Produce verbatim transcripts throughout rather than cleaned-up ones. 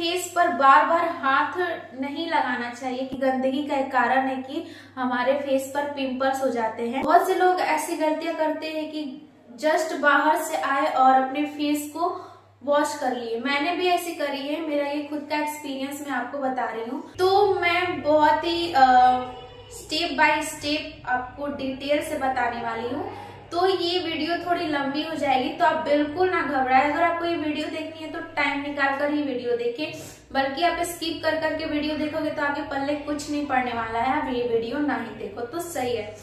Face पर बार बार हाथ नहीं लगाना चाहिए कि गंदगी का एक कारण है कि हमारे फेस पर पिंपल्स हो जाते हैं। बहुत से लोग ऐसी गलतियां करते हैं कि जस्ट बाहर से आए और अपने फेस को वॉश कर लिए। मैंने भी ऐसी करी है, मेरा ये खुद का एक्सपीरियंस मैं आपको बता रही हूँ। तो मैं बहुत ही स्टेप बाय स्टेप आपको डिटेल से बताने वाली हूँ, तो ये वीडियो थोड़ी लंबी हो जाएगी, तो आप बिल्कुल ना घबराएं। अगर आपको ये वीडियो देखनी है तो टाइम निकाल कर ही वीडियो देखें, बल्कि आप स्किप कर करके वीडियो देखोगे तो आपके पल्ले कुछ नहीं पड़ने वाला है। आप ये वीडियो ना ही देखो तो सही है।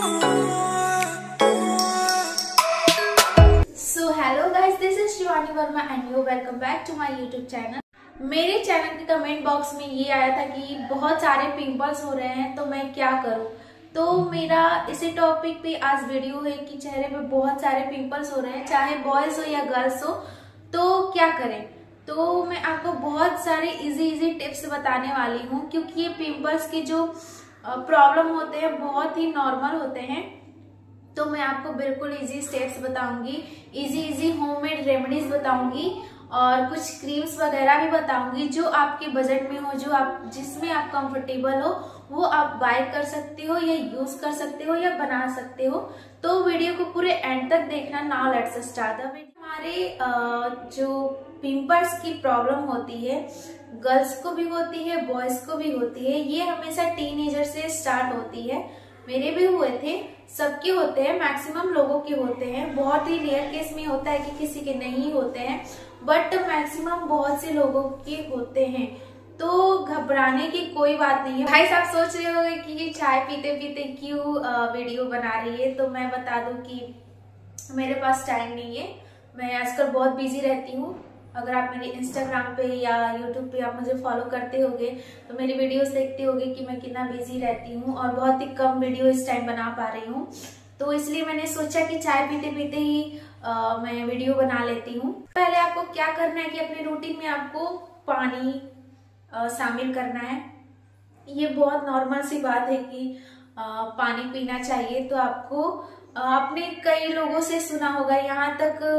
So hello guys, this is Shivani Verma and you welcome back to my YouTube channel. मेरे चैनल के कमेंट बॉक्स में ये आया था कि बहुत सारे पिंपल्स हो रहे हैं तो मैं क्या करूं। तो मेरा इसी टॉपिक पे आज वीडियो है कि चेहरे पे बहुत सारे पिंपल्स हो रहे हैं, चाहे बॉयज हो या गर्ल्स हो, तो क्या करें। तो मैं आपको बहुत सारे इजी इजी टिप्स बताने वाली हूँ, क्योंकि ये पिंपल्स की जो प्रॉब्लम होते हैं बहुत ही नॉर्मल होते हैं। तो मैं आपको बिल्कुल इजी स्टेप्स बताऊंगी, इजी इजी होममेड रेमेडीज बताऊंगी और कुछ क्रीम्स वगैरह भी बताऊंगी जो आपके बजट में हो, जो आप जिसमें आप कंफर्टेबल हो, वो आप बाय कर सकते हो या यूज कर सकते हो या बना सकते हो। तो वीडियो को पूरे एंड तक देखना। Now let's start the video. हमारे जो पिंपल्स की प्रॉब्लम होती है, गर्ल्स को भी होती है, बॉयज को भी होती है। ये हमेशा टीनेजर से स्टार्ट होती है। मेरे भी हुए थे, सबके होते हैं, मैक्सिमम लोगों के होते हैं। बहुत ही रेयर केस में होता है कि किसी के नहीं होते हैं, बट मैक्सिमम बहुत से लोगों के होते हैं। तो घबराने की कोई बात नहीं है। भाई साहब सोच रहे होंगे कि ये चाय पीते पीते क्यों वीडियो बना रही है, तो मैं बता दूं कि मेरे पास टाइम नहीं है। मैं आजकल बहुत बिजी रहती हूँ। अगर आप मेरे इंस्टाग्राम पे या यूट्यूब पे आप मुझे फॉलो करते होगे तो मेरी वीडियोस देखते होगे कि मैं कितना बिजी रहती हूँ और बहुत ही कम वीडियो इस टाइम बना पा रही हूँ। तो इसलिए मैंने सोचा कि चाय पीते पीते ही आ, मैं वीडियो बना लेती हूँ। पहले आपको क्या करना है कि अपने रूटीन में आपको पानी आ, शामिल करना है। ये बहुत नॉर्मल सी बात है कि आ, पानी पीना चाहिए। तो आपको आपने कई लोगों से सुना होगा, यहाँ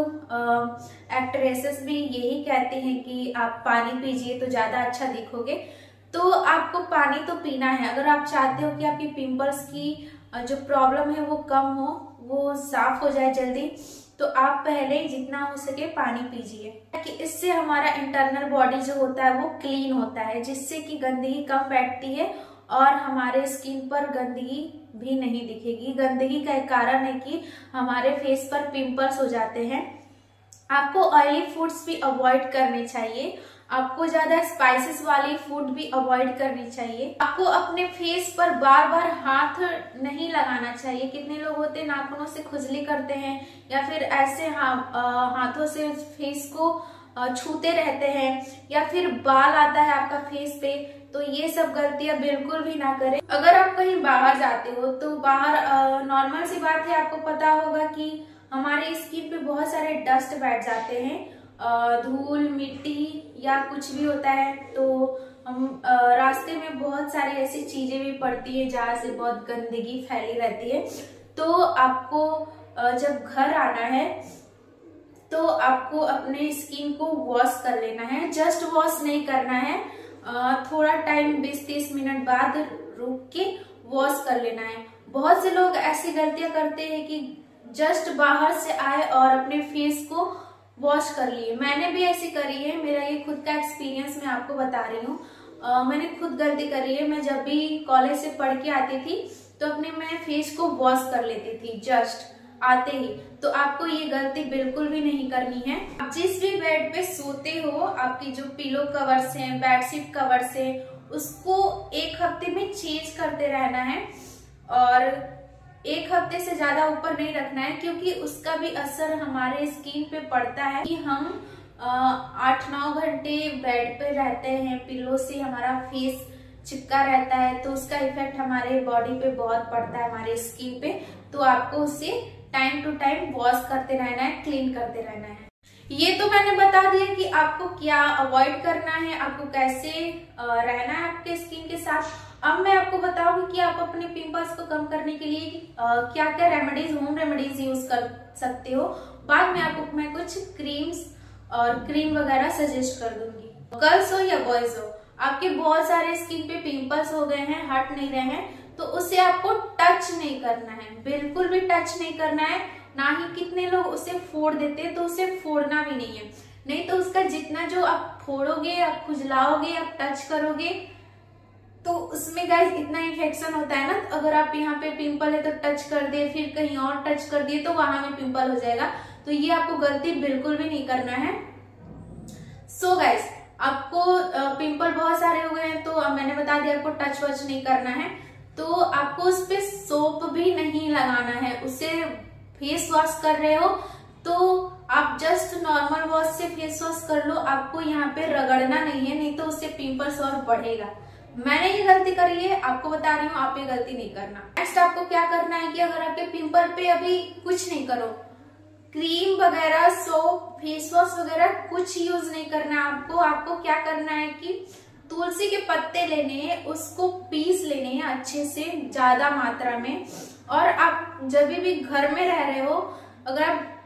तक एक्ट्रेसेस भी यही कहती हैं कि आप पानी पीजिए तो ज्यादा अच्छा दिखोगे। तो आपको पानी तो पीना है। अगर आप चाहते हो कि आपकी पिंपल्स की जो प्रॉब्लम है वो कम हो, वो साफ हो जाए जल्दी, तो आप पहले जितना हो सके पानी पीजिए, ताकि इससे हमारा इंटरनल बॉडी जो होता है वो क्लीन होता है, जिससे कि गंदगी कम बैठती है और हमारे स्किन पर गंदगी भी नहीं दिखेगी। गंदगी का एक कारण है कि हमारे फेस पर पिंपल्स हो जाते हैं। आपको ऑयली फूड्स भी अवॉइड करने चाहिए। आपको ज्यादा स्पाइसेस वाली फूड भी अवॉइड करनी चाहिए। आपको अपने फेस पर बार बार हाथ नहीं लगाना चाहिए। कितने लोग होते हैं नाखूनों से खुजली करते हैं या फिर ऐसे हा, हाथों से फेस को छूते रहते हैं, या फिर बाल आता है आपका फेस पे। तो ये सब गलतियां बिल्कुल भी ना करें। अगर आप कहीं बाहर जाते हो तो बाहर नॉर्मल सी बात है, आपको पता होगा कि हमारे स्किन पे बहुत सारे डस्ट बैठ जाते हैं, धूल मिट्टी या कुछ भी होता है। तो हम रास्ते में बहुत सारी ऐसी चीजें भी पड़ती है जहाँ से बहुत गंदगी फैली रहती है। तो आपको जब घर आना है तो आपको अपने स्किन को वॉश कर लेना है। जस्ट वॉश नहीं करना है, थोड़ा टाइम बीस तीस मिनट बाद रुक के वॉश कर लेना है। बहुत से लोग ऐसी गलतियां करते हैं कि जस्ट बाहर से आए और अपने फेस को वॉश कर लिए। मैंने भी ऐसी करी है, मेरा ये खुद का एक्सपीरियंस मैं आपको बता रही हूँ। मैंने खुद गलती करी है। मैं जब भी कॉलेज से पढ़ के आती थी तो अपने मैं फेस को वॉश कर लेती थी जस्ट आते ही। तो आपको ये गलती बिल्कुल भी नहीं करनी है। आप जिस भी बेड पे सोते हो, आपकी जो पिलो कवर्स हैं, बेडशीट कवर्स हैं, उसको एक हफ्ते में चेंज करते रहना है और एक हफ्ते से ज्यादा ऊपर नहीं रखना है, क्योंकि उसका भी असर हमारे स्किन पे पड़ता है। कि हम आठ नौ घंटे बेड पे रहते हैं, पिलो से हमारा फेस चिपका रहता है, तो उसका इफेक्ट हमारे बॉडी पे बहुत पड़ता है, हमारे स्किन पे। तो आपको उसे टाइम टू टाइम वॉश करते रहना है, क्लीन करते रहना है। ये तो मैंने बता दिया कि आपको क्या अवॉइड करना है, आपको कैसे रहना है आपके स्किन के साथ। अब मैं आपको बताऊंगी कि आप अपने पिंपल्स को कम करने के लिए क्या क्या रेमेडीज, होम रेमेडीज यूज कर सकते हो। बाद में आपको मैं कुछ क्रीम्स और क्रीम वगैरह सजेस्ट कर दूंगी। गर्ल्स हो या बॉयज हो, आपके बहुत सारे स्किन पे पिंपल्स हो गए हैं, हट नहीं रहे हैं, तो उसे आपको टच नहीं करना है, बिल्कुल भी टच नहीं करना है। ना ही कितने लोग उसे फोड़ देते हैं, तो उसे फोड़ना भी नहीं है। नहीं तो उसका जितना जो आप फोड़ोगे, आप खुजलाओगे, आप टच करोगे, तो उसमें गाइस इतना इन्फेक्शन होता है ना। अगर आप यहाँ पे पिंपल है तो टच कर दिए, फिर कहीं और टच कर दिए, तो वहां में पिंपल हो जाएगा। तो ये आपको गलती बिल्कुल भी नहीं करना है। सो so गाइस, आपको पिंपल बहुत सारे हो गए हैं, तो मैंने बता दिया आपको टच वच नहीं करना है। तो आपको उस पे सोप भी नहीं लगाना है। उससे फेस वॉश कर रहे हो तो आप जस्ट नॉर्मल वॉश से फेस वॉश कर लो, आपको यहाँ पे रगड़ना नहीं है, नहीं तो उससे पिंपल्स और बढ़ेगा। मैंने ये गलती करी है, आपको बता रही हूँ, आप ये गलती नहीं करना। नेक्स्ट आपको क्या करना है कि अगर आपके पिंपल पे अभी कुछ नहीं करो, क्रीम वगैरह, सोप, फेस वॉश वगैरह कुछ यूज नहीं करना है आपको। आपको क्या करना है कि तुलसी के पत्ते लेने हैं, उसको पीस लेने हैं अच्छे से, ज्यादा मात्रा में। और आप जब भी घर में रह रहे हो, अगर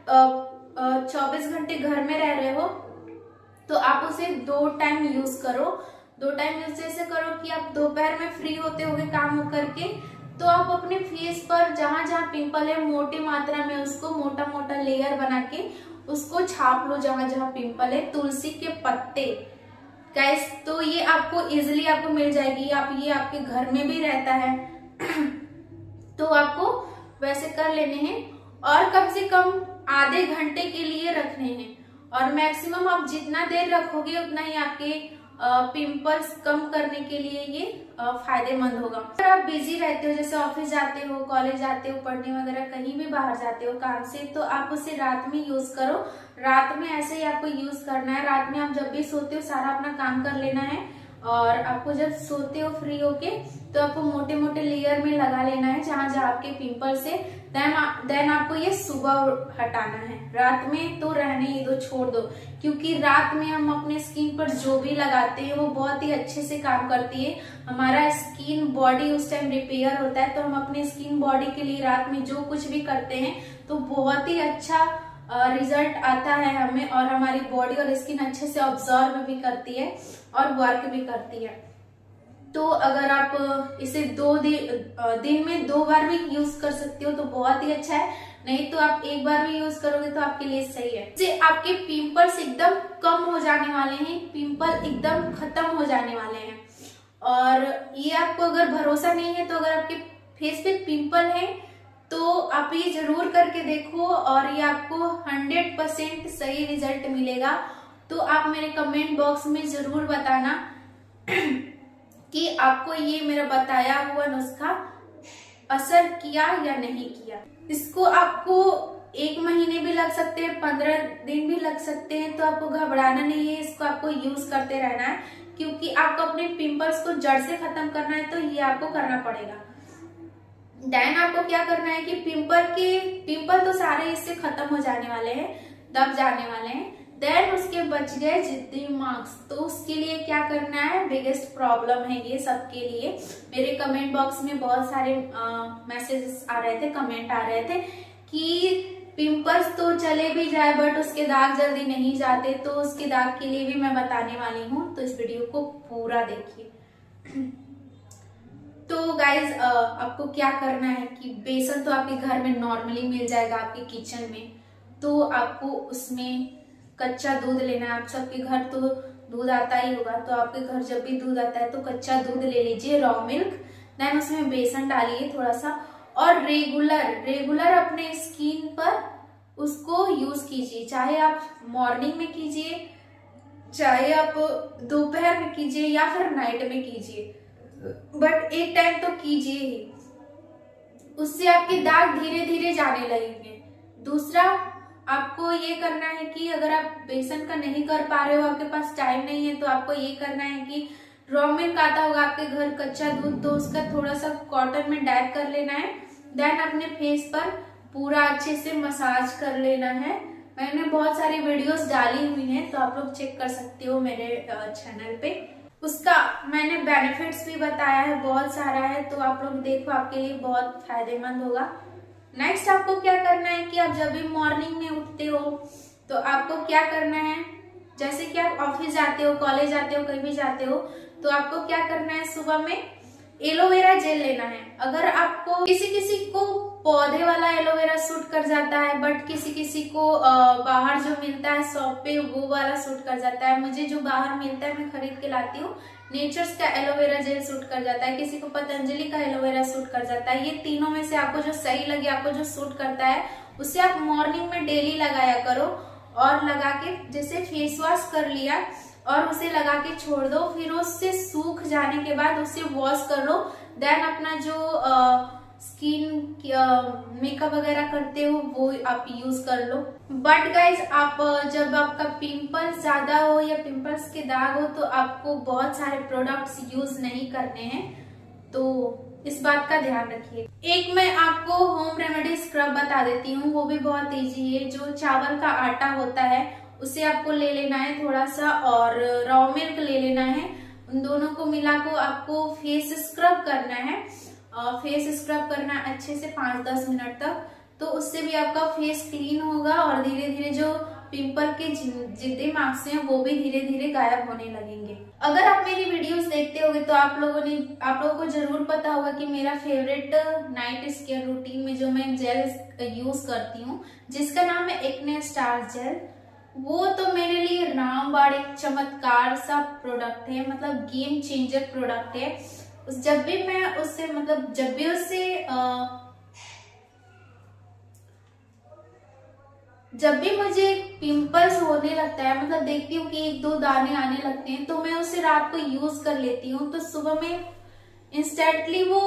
आप चौबीस घंटे घर में रह रहे हो, तो आप उसे दो टाइम यूज करो। दो टाइम यूज जैसे करो कि आप दोपहर में फ्री होते होगे काम करके, तो आप अपने फेस पर जहां जहां पिंपल है मोटी मात्रा में उसको मोटा मोटा लेयर बना के उसको छाप लो, जहां जहां पिंपल है। तुलसी के पत्ते गाइस, तो ये आपको इजिली आपको मिल जाएगी। आप ये आपके घर में भी रहता है तो आपको वैसे कर लेने हैं, और कम से कम आधे घंटे के लिए रखने हैं। और मैक्सिमम आप जितना देर रखोगे उतना ही आपके पिंपल्स कम करने के लिए ये फायदेमंद होगा। अगर आप बिजी रहते हो, जैसे ऑफिस जाते हो, कॉलेज जाते हो, पढ़ने वगैरह कहीं भी बाहर जाते हो काम से, तो आप उसे रात में यूज करो। रात में ऐसे ही आपको यूज करना है। रात में आप जब भी सोते हो सारा अपना काम कर लेना है, और आपको जब सोते हो फ्री होके, तो आपको मोटे मोटे लेयर में लगा लेना है जहां जहां आपके पिंपल्स है। देन देन आपको ये सुबह हटाना है। रात में तो रहने ही दो, छोड़ दो, क्योंकि रात में हम अपने स्किन पर जो भी लगाते हैं वो बहुत ही अच्छे से काम करती है। हमारा स्किन बॉडी उस टाइम रिपेयर होता है, तो हम अपने स्किन बॉडी के लिए रात में जो कुछ भी करते हैं तो बहुत ही अच्छा रिजल्ट आता है हमें, और हमारी बॉडी और स्किन अच्छे से ऑब्जर्व भी करती है और वर्क भी करती है। तो अगर आप इसे दो दि, दिन में दो बार भी यूज कर सकते हो तो बहुत ही अच्छा है। नहीं तो आप एक बार भी यूज करोगे तो आपके लिए सही है। इससे आपके पिंपल्स एकदम कम हो जाने वाले हैं, पिंपल एकदम खत्म हो जाने वाले हैं। और ये आपको अगर भरोसा नहीं है, तो अगर आपके फेस पे पिंपल है तो आप ये जरूर करके देखो, और ये आपको हंड्रेड परसेंट सही रिजल्ट मिलेगा। तो आप मेरे कमेंट बॉक्स में जरूर बताना कि आपको ये मेरा बताया हुआ नुस्खा असर किया या नहीं किया। इसको आपको एक महीने भी लग सकते हैं, पंद्रह दिन भी लग सकते हैं, तो आपको घबराना नहीं है। इसको आपको यूज करते रहना है, क्योंकि आपको अपने पिंपल्स को जड़ से खत्म करना है, तो ये आपको करना पड़ेगा। देन आपको क्या करना है कि पिंपल के पिंपल तो सारे इससे खत्म हो जाने वाले हैं, दब जाने वाले हैं। देन उसके बच गए जिद्दी मार्क्स, तो उसके लिए क्या करना है, बिगेस्ट प्रॉब्लम है ये सबके लिए। मेरे कमेंट बॉक्स में बहुत सारे मैसेजेस आ रहे थे, कमेंट आ रहे थे कि पिंपल्स तो चले भी जाए बट उसके दाग जल्दी नहीं जाते, तो उसके दाग के लिए भी मैं बताने वाली हूँ, तो इस वीडियो को पूरा देखिए। तो गाइज आपको क्या करना है कि बेसन तो आपके घर में नॉर्मली मिल जाएगा आपके किचन में, तो आपको उसमें कच्चा दूध लेना है। आप सबके घर तो दूध आता ही होगा, तो आपके घर जब भी दूध आता है तो कच्चा दूध ले लीजिए, रॉ मिल्क। देन उसमें बेसन डालिए थोड़ा सा, और रेगुलर रेगुलर अपने स्किन पर उसको यूज कीजिए। चाहे आप मॉर्निंग में कीजिए, चाहे आप दोपहर में कीजिए, या फिर नाइट में कीजिए, बट एक टाइम तो कीजिए ही। उससे आपके दाग धीरे धीरे जाने लगेंगे। दूसरा आपको ये करना है कि अगर आप बेसन का नहीं कर पा रहे हो, आपके पास टाइम नहीं है, तो आपको ये करना है कि रॉ मिल्क आता होगा आपके घर कच्चा दूध, तो उसका थोड़ा सा कॉटन में डैप कर लेना है। देन अपने फेस पर पूरा अच्छे से मसाज कर लेना है। मैंने बहुत सारी वीडियोस डाली हुई हैं, तो आप लोग चेक कर सकते हो मेरे चैनल पे। उसका मैंने बेनिफिट्स भी बताया है, बहुत सारा है, तो आप लोग देखो, आपके लिए बहुत फायदेमंद होगा। नेक्स्ट आपको क्या करना है कि आप जब भी मॉर्निंग में उठते हो तो आपको क्या करना है जैसे कि आप ऑफिस जाते हो, कॉलेज जाते हो, कहीं भी जाते हो, तो आपको क्या करना है, सुबह में एलोवेरा जेल लेना है। अगर आपको किसी किसी को पौधे वाला एलोवेरा सूट कर जाता है, बट किसी किसी को बाहर जो मिलता है शॉप पे वो वाला सूट कर जाता है। मुझे जो बाहर मिलता है मैं खरीद के लाती हूँ, नेचर्स का एलोवेरा जेल सूट कर जाता है, किसी को पतंजलि का एलोवेरा सूट कर जाता है। ये तीनों में से आपको जो सही लगे, आपको जो सूट करता है, उसे आप मॉर्निंग में डेली लगाया करो। और लगा के जैसे फेस वॉश कर लिया और उसे लगा के छोड़ दो, फिर उससे सूख जाने के बाद उसे वॉश कर लो। देन अपना जो स्किन मेकअप वगैरह करते हो वो आप यूज कर लो। बट गाइज आप जब आपका पिंपल्स ज्यादा हो या पिंपल्स के दाग हो तो आपको बहुत सारे प्रोडक्ट्स यूज नहीं करने हैं, तो इस बात का ध्यान रखिए। एक मैं आपको होम रेमेडी स्क्रब बता देती हूँ, वो भी बहुत इजी है। जो चावल का आटा होता है उसे आपको ले लेना है थोड़ा सा, और रॉ मिल्क ले लेना है। उन दोनों को मिला को आपको फेस स्क्रब करना है। और फेस स्क्रब करना है अच्छे से पाँच दस मिनट तक, तो उससे भी आपका फेस क्लीन होगा और धीरे धीरे जो पिंपल के जितने मार्क्स हैं वो भी धीरे धीरे गायब होने लगेंगे। अगर आप मेरी वीडियोस देखते होंगे तो आप लोगों ने आप लोगों को जरूर पता होगा कि मेरा फेवरेट नाइट स्केयर रूटीन में जो मैं जेल यूज करती हूँ, जिसका नाम है एक्ने स्टार जेल, वो तो मेरे लिए रामबाण एक चमत्कार सा प्रोडक्ट है, मतलब गेम चेंजर प्रोडक्ट है। उस जब भी मैं उससे मतलब जब भी उससे आ, जब भी मुझे पिंपल्स होने लगता है, मतलब देखती हूँ कि एक दो दाने आने लगते हैं, तो मैं उसे रात को यूज कर लेती हूँ, तो सुबह में इंस्टेंटली वो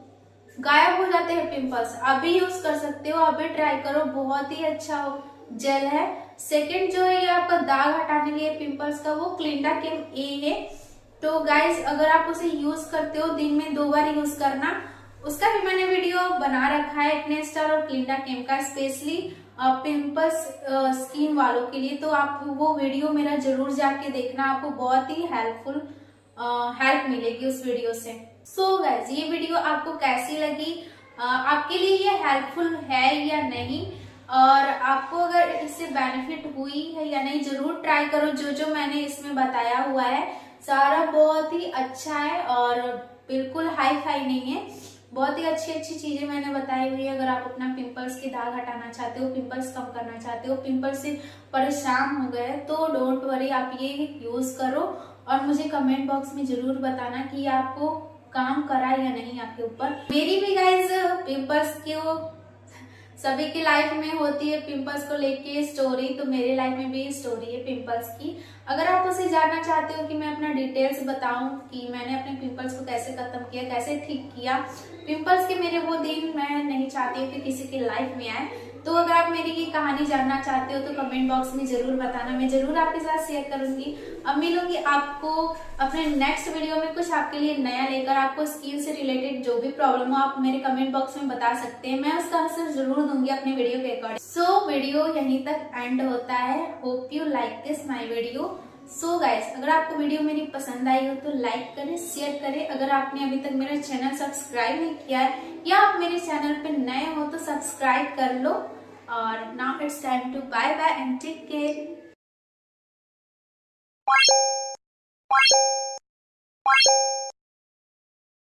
गायब हो जाते हैं पिंपल्स। अभी यूज कर सकते हो, अभी ट्राई करो, बहुत ही अच्छा जेल है। सेकंड जो है ये आपका दाग हटाने के लिए पिंपल्स का, वो क्लिंडा केम ए है। तो गाइज अगर आप उसे यूज करते हो, दिन में दो बार यूज करना। उसका भी मैंने वीडियो बना रखा है, एक्ने स्टार और क्लिंडा केम का, स्पेशली पिंपल्स स्किन वालों के लिए, तो आप वो वीडियो मेरा जरूर जाके देखना, आपको बहुत ही हेल्पफुल हेल्प मिलेगी उस वीडियो से। सो so गाइज ये वीडियो आपको कैसी लगी, uh, आपके लिए ये हेल्पफुल है या नहीं, और आपको अगर इससे बेनिफिट हुई है या नहीं, जरूर ट्राई करो। जो जो मैंने इसमें बताया हुआ है सारा बहुत ही अच्छा है और बिल्कुल हाई फाई नहीं है, बहुत ही अच्छी अच्छी चीजें मैंने बताई हुई है। अगर आप अपना पिंपल्स के दाग हटाना चाहते हो, पिंपल्स कम करना चाहते हो, पिंपल्स से परेशान हो गए, तो डोंट वरी, आप ये यूज करो और मुझे कमेंट बॉक्स में जरूर बताना कि आपको काम करा या नहीं आपके ऊपर। मेरी भी गाइज पिंपल्स की वो सभी की लाइफ में होती है पिंपल्स को लेके स्टोरी, तो मेरे लाइफ में भी स्टोरी है पिंपल्स की। अगर आप उसे जानना चाहते हो कि मैं अपना डिटेल्स बताऊं कि मैंने अपने पिंपल्स को कैसे खत्म किया, कैसे ठीक किया, पिंपल्स के मेरे वो दिन मैं नहीं चाहती हूँ कि किसी की लाइफ में आए, तो अगर आप मेरी ये कहानी जानना चाहते हो तो कमेंट बॉक्स में जरूर बताना, मैं जरूर आपके साथ शेयर करूंगी। अब मिलूंगी आपको अपने नेक्स्ट वीडियो में कुछ आपके लिए नया लेकर। आपको स्किन से रिलेटेड जो भी प्रॉब्लम हो आप मेरे कमेंट बॉक्स में बता सकते हैं, मैं उसका आंसर जरूर दूंगी अपने वीडियो के अकॉर्डिंग। सो वीडियो यहीं तक एंड होता है। Hope you like this my video. So guys अगर आपको वीडियो मेरी पसंद आई हो तो लाइक करें, शेयर करें। अगर आपने अभी तक मेरा चैनल सब्सक्राइब नहीं किया है या आप मेरे चैनल पे नए हो तो सब्सक्राइब कर लो। और now it's time to bye bye and take care.